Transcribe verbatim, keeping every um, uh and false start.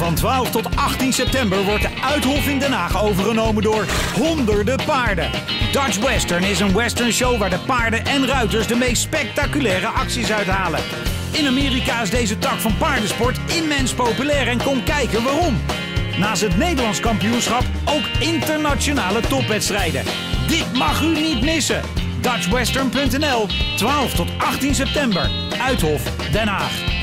Van twaalf tot achttien september wordt de Uithof in Den Haag overgenomen door honderden paarden. Dutch Western is een western show waar de paarden en ruiters de meest spectaculaire acties uithalen. In Amerika is deze tak van paardensport immens populair en kom kijken waarom. Naast het Nederlands kampioenschap ook internationale topwedstrijden. Dit mag u niet missen. Dutch Western punt n l, twaalf tot achttien september, Uithof, Den Haag.